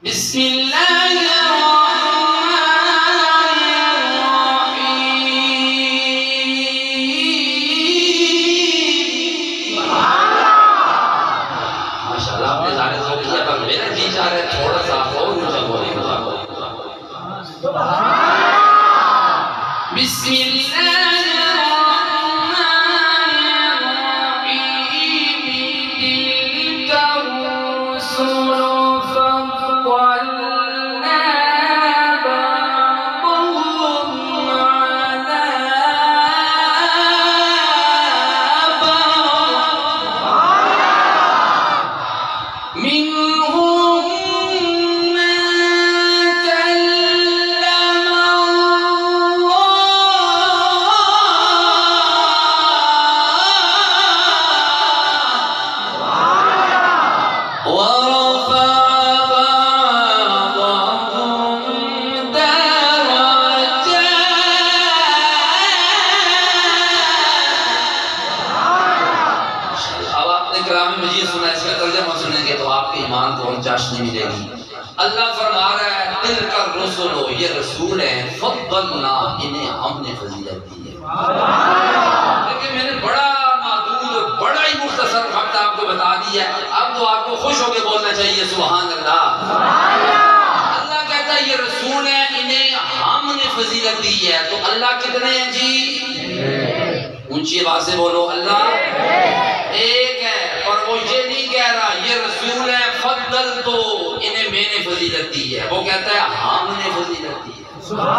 بسم اللہ الرحمن الرحیم. ماشاءاللہ آپ نے سارے ذوق کیا پر میرا جی چاہ رہا ہے تھوڑا سا اور اونچا بولیں. بسم اللہ چاشنی ملے گی. اللہ فرما رہا ہے تلک الرسل، یہ رسول ہیں، فضلنا، انہیں ہم نے فضیلت دی ہے. لیکن میں نے بڑا محدود اور بڑا ہی مختصر وقت آپ کو بتا دیا ہے. اب تو آپ کو خوش ہو کے بولنا چاہیے سبحان اللہ. اللہ کہتا ہے یہ رسول ہیں، انہیں ہم نے فضیلت دی ہے. تو اللہ کتنے ہیں جی؟ اونچی آواز سے بولو اللہ ایک ہے. اور وہ یہ نہیں کہہ رہا یہ رسول ہے فضل تو انہیں میں نے فضیلت دی ہے، وہ کہتا ہے ہم نے فضیلت دی ہے.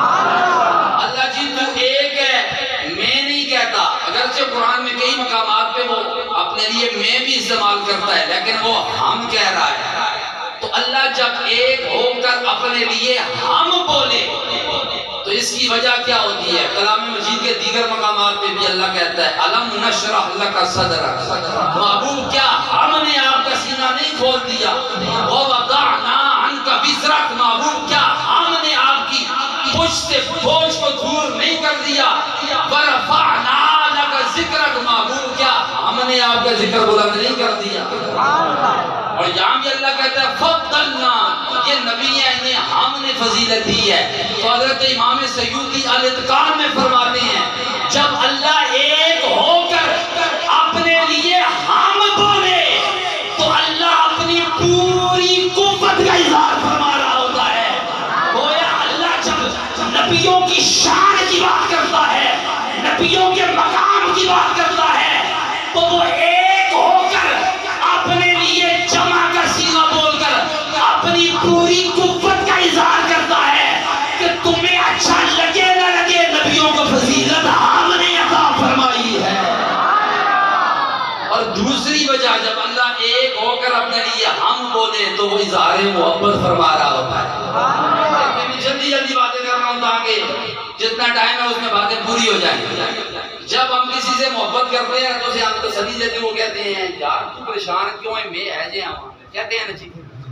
اللہ جی تو ایک ہے، میں نہیں کہتا. اگرچہ قرآن میں کئی مقامات پہ وہ اپنے لیے میں بھی استعمال کرتا ہے لیکن وہ ہم کہہ رہا ہے. تو اللہ جب ایک ہو کر اپنے لیے ہم بولے تو اس کی وجہ کیا ہوتی ہے؟ کلام مجید کے دیگر مقامات پہ بھی اللہ کہتا ہے الم نشرح لک صدرک، محبوب کیا ہم نے آپ کا سینہ نہیں کھول دیا؟ ووضعنا عنک وزرک، محبوب کیا ہم نے آپ کی پشت سے بوجھ کو دور نہیں کر دیا؟ ورفعنا لک ذکرک، محبوب کیا ہم نے آپ کا ذکر بلند نہیں کر دیا؟ اور یہاں بھی اللہ کہتا ہے فضلنا، یہ نبی ہیں انہیں ہم نے فضیلت دی ہے. تو حضرت امام سیوطی الاتقان میں فرماتے ہیں جب اللہ ایک ہو کر اپنے لیے ہم بولے تو اللہ اپنی پوری قوت کا اظہار فرما رہا ہوتا ہے. گویا اللہ جب نبیوں کی شان کی بات کرتا ہے، نبیوں کے مقام کی بات کرتا ہے تو وہ ایک ہو کر اپنے لیے جمع کر سینہ بول کر اپنی پوری قوت کا اظہار کرتا ہے کہ تمہیں اچھا لگے نہ لگے نبیوں کو فضیلت ہم نے عطا فرمائی ہے. اور دوسری وجہ جب اللہ ایک ہو کر اپنے لیے ہم بولے تو وہ اظہار محبت فرما رہا ہوتا ہے. میں جلدی جلدی باتیں کر رہا ہوں تاکہ جتنا ٹائم ہے اس میں باتیں پوری ہو جائیں. جب ہم کسی سے محبت کرتے ہیں تو اسے ہم تسلی دیتے وہ کہتے ہیں یار تو پریشان کیوں ہے، میں ہے جے ہم کہتے ہیں نا جی.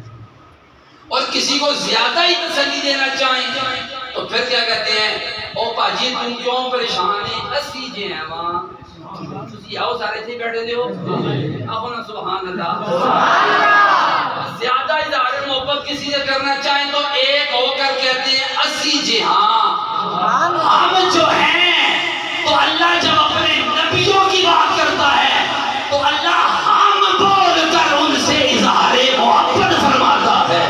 اور کسی کو زیادہ ہی تسلی دینا چاہیں تو پھر کیا کہتے ہیں او پاجی تم کیوں پریشان ہیں، اسی جے ہیں وہاں تسی آؤ سارے تھے بیٹھے دے ہو آخو نا سبحان اللہ. زیادہ اظہار محبت کسی سے کرنا چاہیں تو ایک ہو کر کہتے ہیں اسی جے ہاں ہم جو ہیں. تو اللہ جب اپنے نبیوں کی بات کرتا ہے تو اللہ ہم بول کر ان سے اظہار محبت فرماتا ہے.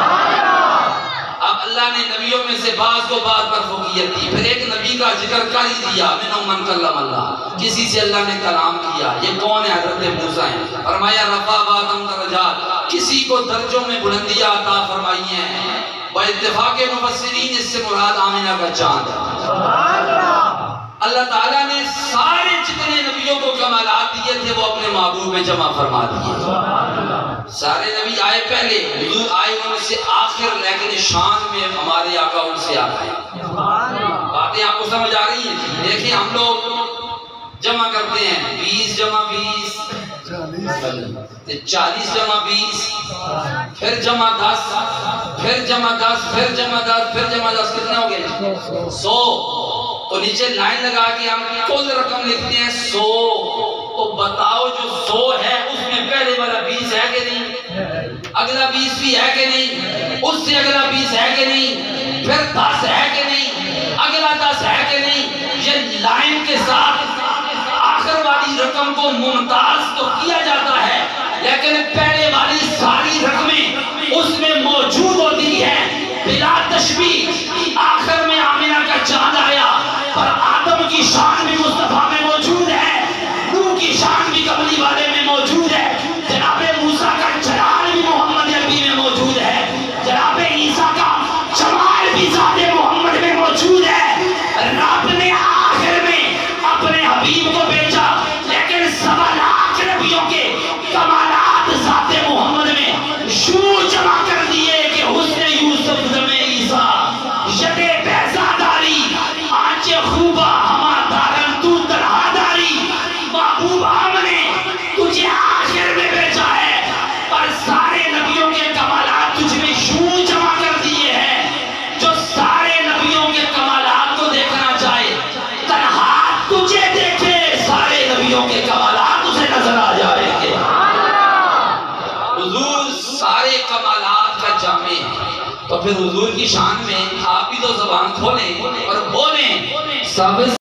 اب اللہ نے نبیوں میں سے بعض کو بعض پر فوقیت دی. پھر ایک نبی کا ذکر کر ہی دیا منہم من کلم اللہ، کسی سے اللہ نے کلام کیا. یہ کون ہے؟ حضرت موسیٰ ہیں. فرمایا رفع بعضهم درجات، کسی کو درجوں میں بلندیاں عطا فرمائی ہیں. باتفاق مفسرین اس سے مراد آمنہ کا چاند ہے. اللہ تعالیٰ نے سارے جتنے نبیوں کو کمالات دیے تھے وہ اپنے محبوب میں جمع فرما دیے. سارے نبی آئے پہلے، حضور آئے ان سے آخر، لیکن شان میں ہمارے آقا ان سے آئے. باتیں آپ کو سمجھ آ رہی ہیں؟ دیکھیں ہم لوگ جمع کرتے ہیں 20 جمع 20 40 جمع 20 پھر جمع 10 پھر جمع 10 پھر جمع 10 پھر جمع 10 کتنے ہو گئے؟ 100. تو نیچے لائن لگا کے ہم کل رقم لکھتے ہیں 100. تو بتاؤ جو 100 ہے اس میں پہلے والا 20 ہے کہ نہیں؟ اگلا 20 بھی ہے کہ نہیں؟ اس کہ نہیں، پھر 10 ہے کہ نہیں، اگلا 10 ہے کہ نہیں، یہ لائن کے ساتھ آخر والی رقم کو ممتاز تو کیا جاتا ہے، لیکن پہلے والی ساری رقمیں اس میں موجود ہوتی ہیں بلا تشبیہ۔ آخر میں آمینہ کا چاند آیا، پر آدم کی شان بھی مصطفیٰ میں موجود ہے، نوح کی شان بھی کملی والے میں موجود ہے، جناب موسیٰ کا جلال بھی محمد عربی میں موجود ہے، جناب عیسیٰ کا جمال بھی ذات محمد میں موجود ہے۔ رب نے آخر میں اپنے حبیب کو بھیجا، لیکن 7 لاکھ نبیوں کے کمالات ذات محمد میں یوں جمع کر دیے کہ حسن یوسف زم عیسیٰ، ید بیضا داری، آنچ خوبہ ہما دارن تو تنہا داری۔ محبوب ہم نے تجھے آخر میں بھیجا ہے، پر سارے نبیوں کے کمالات تجھ میں یوں جمع کر دیے ہیں، جو سارے نبیوں کے کمالات کو دیکھنا چاہے تنہا تجھے دیکھے، سارے نبیوں کے کمالات اسے نظر آ جائیں گے۔ حضور سارے کمالات کا جامع ہے، تو پھر حضور کی شان میں آپ بھی تو زبان کھولیں اور بولیں، سب